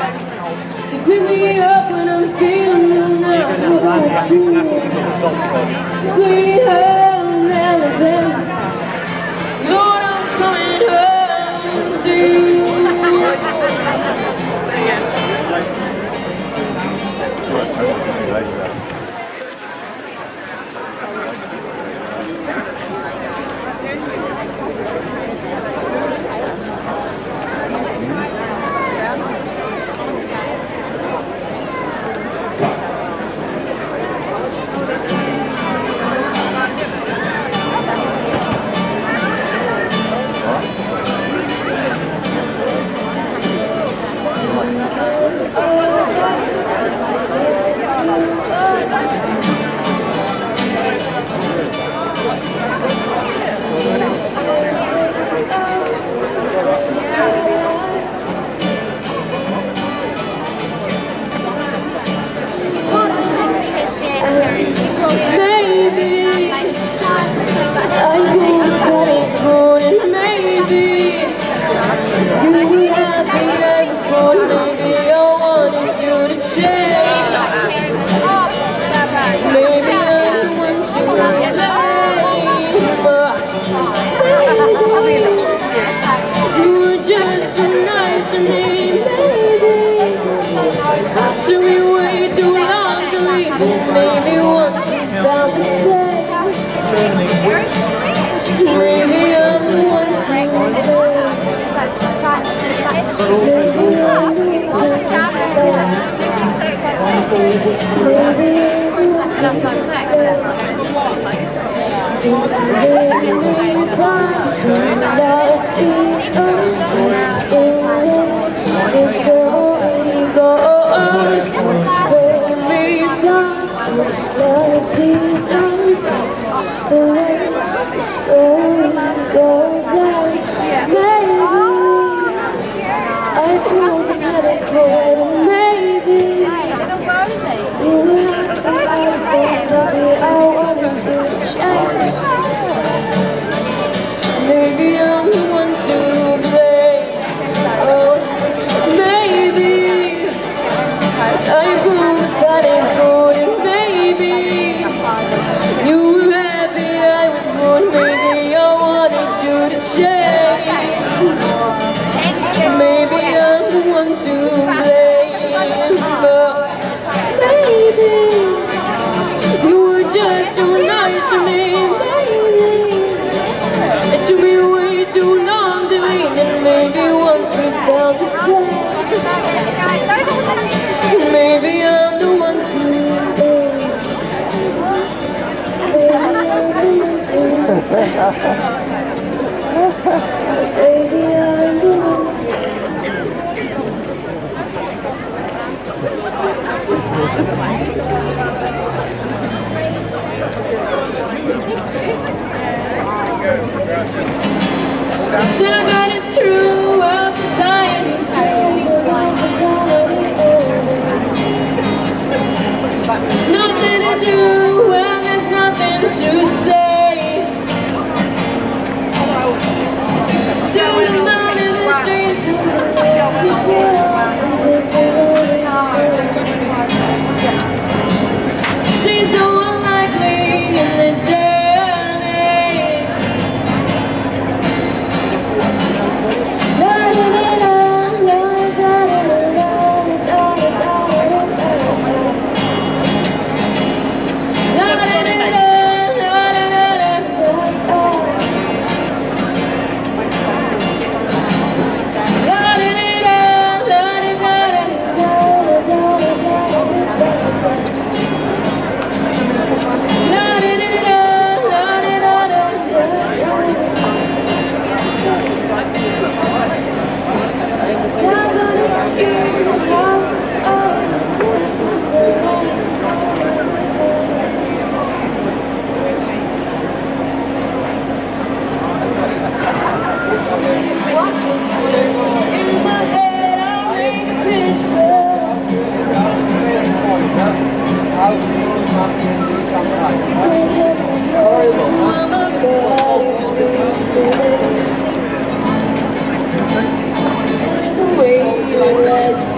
You pick me up when I'm feeling down. Sweet home Alabama, Lord, I'm coming home to you.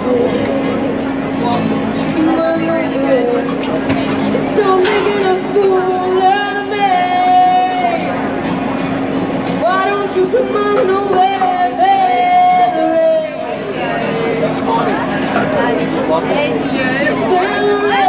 this to my number. So I'm making a fool out of me. Why don't you come on away, baby? Stand away.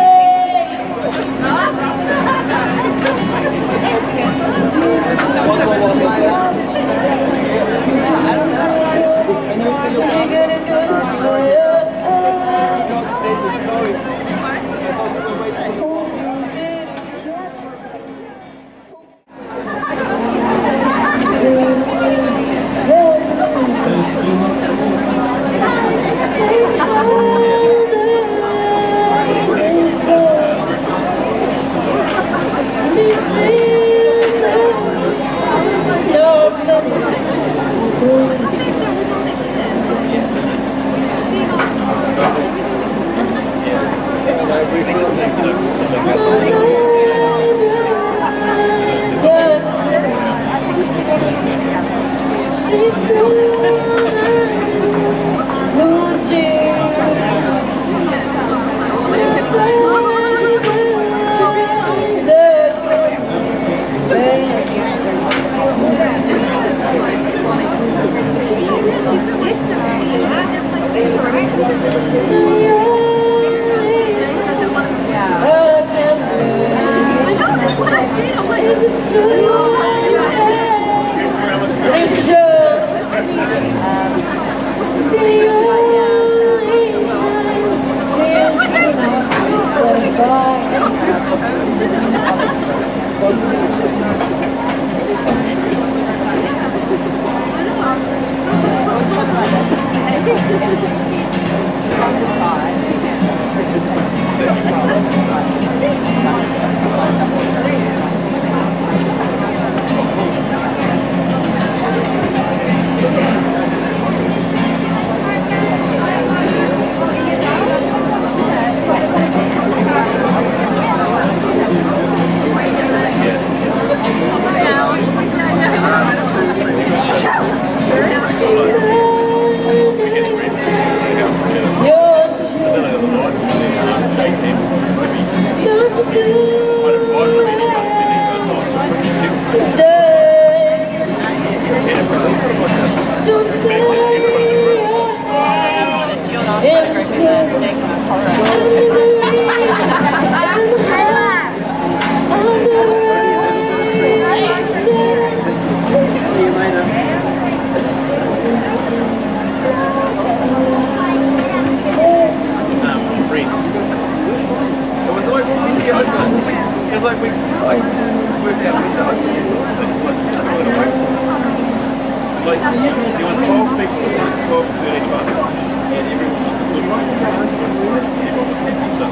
So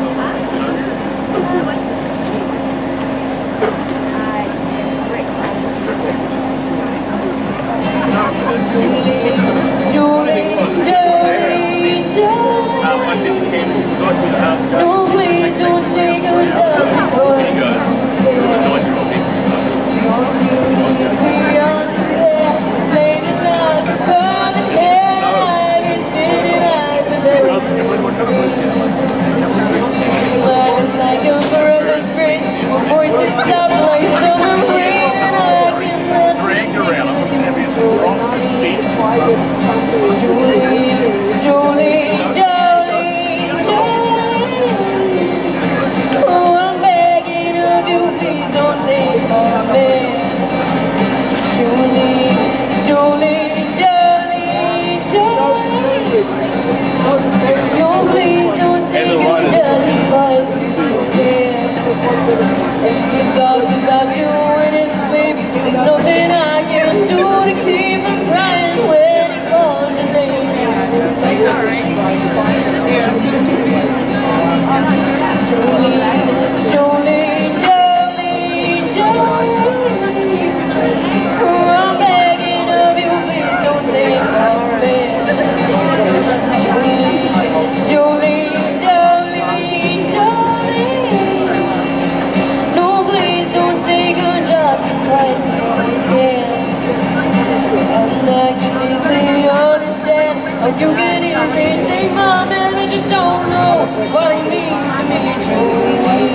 what he means to me, Julie.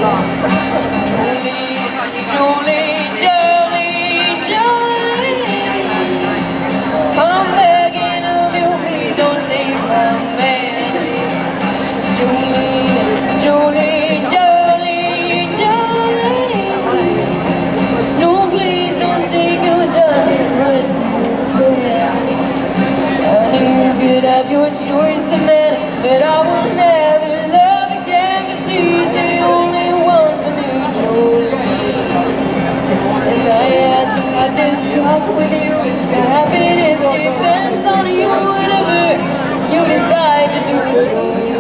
Julie, Julie, Julie. I'm begging of you, please don't take my man. Julie, Julie, Julie, Julie. No, please don't take your dirty breath. You could have your choice of men, but I will never love again, 'cause he's the only one for me, Julie. And I had to have this talk with you. The happiness depends on you, whatever you decide to do, Julie.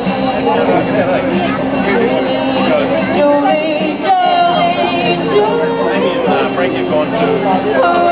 Julie, Julie, Julie. Frank, you've gone to